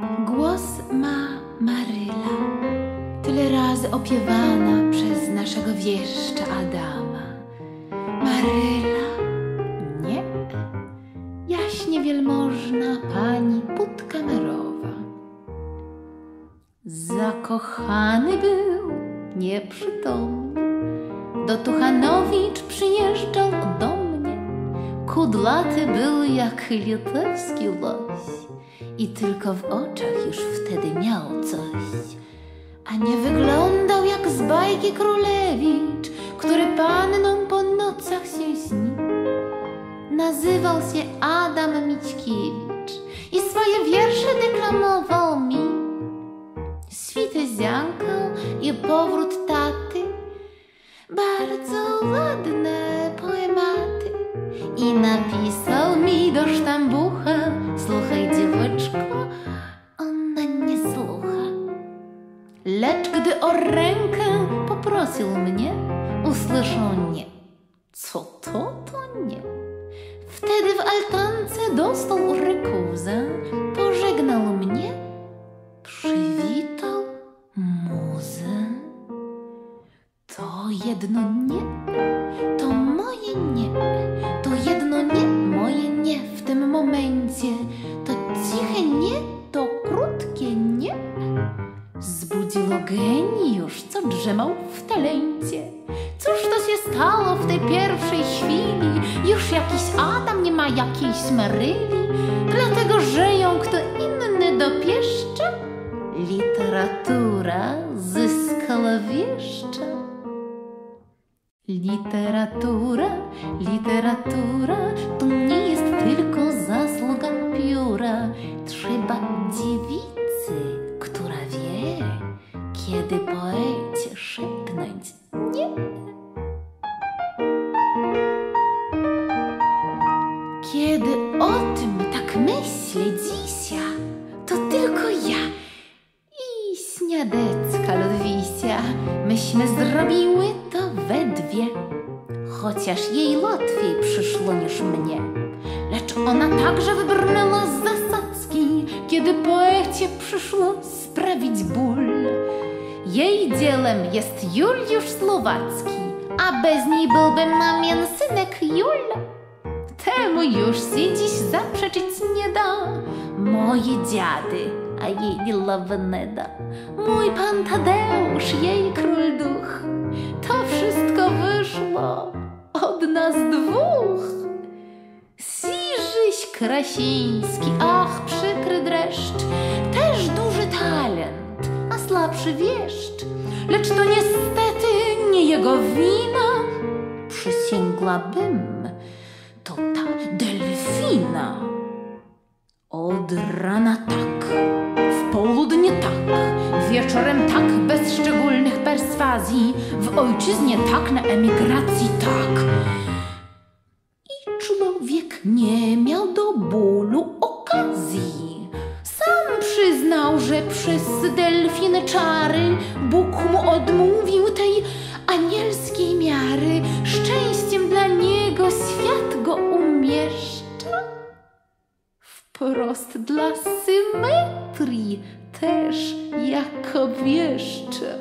Głos ma Maryla, tyle razy opiewana przez naszego wieszcza Adama. Maryla, nie, jaśnie wielmożna pani podkamerowa. Zakochany był, nieprzytomny, do Tuchanowicz przyjeżdżał do mnie. Kudlaty był jak litewski loś i tylko w oczach już wtedy miał coś. A nie wyglądał jak z bajki Królewicz, który panną po nocach się śni. Nazywał się Adam Mickiewicz i swoje wiersze deklamował mi. Świtę ziankę i powrót taty, bardzo ładne poematy. I napisał mi do sztambucha: słuchaj dzieweczko, ona nie słucha. Lecz gdy o rękę poprosił mnie, usłyszał nie. Co to nie? Wtedy w altance dostał rykuzę, pożegnał mnie, przywitał muzę. To jedno nie, to moje nie, to jedno nie, moje nie w tym momencie. To ciche nie, to krótkie nie zbudziło geniusz, co drzemał w talencie. Cóż to się stało w tej pierwszej chwili? Już jakiś Adam nie ma jakiejś Maryli, dlatego że ją kto inny dopieszcza. Literatura zyskała wieszcza. Literatura, literatura to nie jest tylko zasługa pióra. Trzeba dziewicy, która wie, kiedy poecie szepnąć nie. Kiedy o tym tak myślę dzisiaj, to tylko ja i śniadecka Ludwisia. Myśmy zrobiły to we dwie, chociaż jej łatwiej przyszło niż mnie. Lecz ona także wybrnęła z zasadzki, kiedy poecie przyszło sprawić ból. Jej dziełem jest Juliusz Słowacki, a bez niej byłby mamien synek Jul. Temu już się dziś zaprzeczyć nie da. Moje dziady, a jej Laweneda, mój pan Tadeusz, jej król duch. To wszystko wyszło od nas dwóch. Siżyś Krasiński, ach przykry dreszcz, też duży talent, a słabszy wieszcz. Lecz to niestety nie jego wina, przysięgłabym, to ta delfina. Od rana tak, w południe tak, wieczorem tak, bez szczególnych perswazji, w ojczyznie tak, na emigracji tak. I człowiek nie miał do bólu okazji. Sam przyznał, że przez delfiny czary Bóg mu odmówił tej anielskiej miary. Szczęściem dla niego świat go umieszcza. Wprost dla symetrii też jako wieszcze.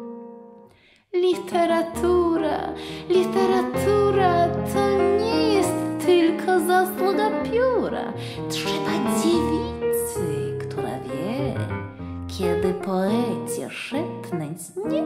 Literatura, literatura to nie jest tylko zasługa pióra. Trzeba dziewicy, która wie, kiedy poecie szepnąć nie.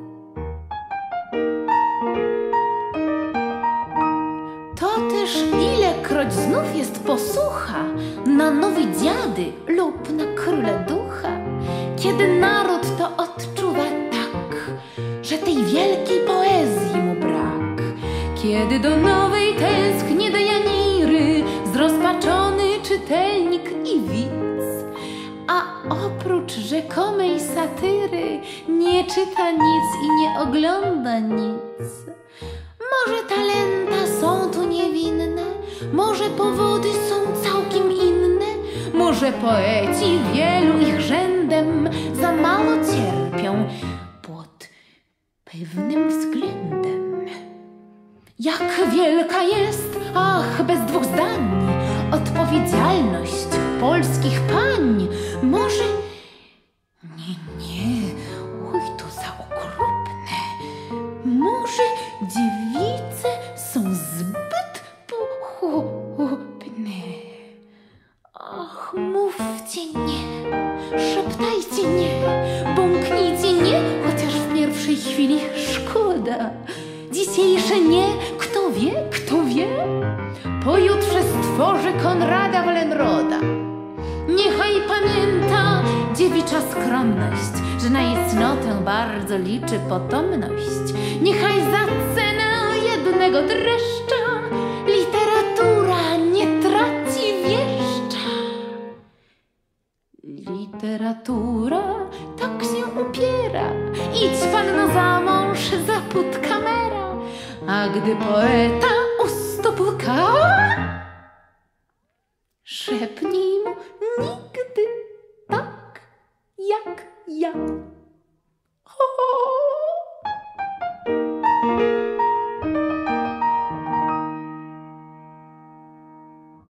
To też ilekroć znów jest posłucha na nowe dziady lub na króla ducha, kiedy naród to odczuwa tak, że tej wielkiej poezji mu brak. Kiedy do nowej tęskni do Janiry zrozpaczony czytelnik i widz, a oprócz rzekomej satyry nie czyta nic i nie ogląda nic. Może talenta są tu niewinne, może powody są całkiem inne, może poeci wielu ich rzędem za mało cierpią pod pewnym względem. Jak wielka jest, ach, bez dwóch zdań, odpowiedzialność polskich pań. Może... Nie, oj, to za okropne. Może dziewice są zbyt pochopne. Ach, mówcie nie, szeptajcie nie, bąknijcie nie, chociaż w pierwszej chwili szkoda. Dzisiejsze nie, kto wie, pojutrze stworzy Konrada Wallenroda. Niechaj pamięta dziewicza skromność, że na jej cnotę bardzo liczy potomność. Niechaj za cenę jednego dreszcza literatura nie traci wieszcza. Literatura tak się upiera, idź panno za mąż, za put kamera. A gdy poeta u stóp łka, szepnij mu nigdy tak jak ja.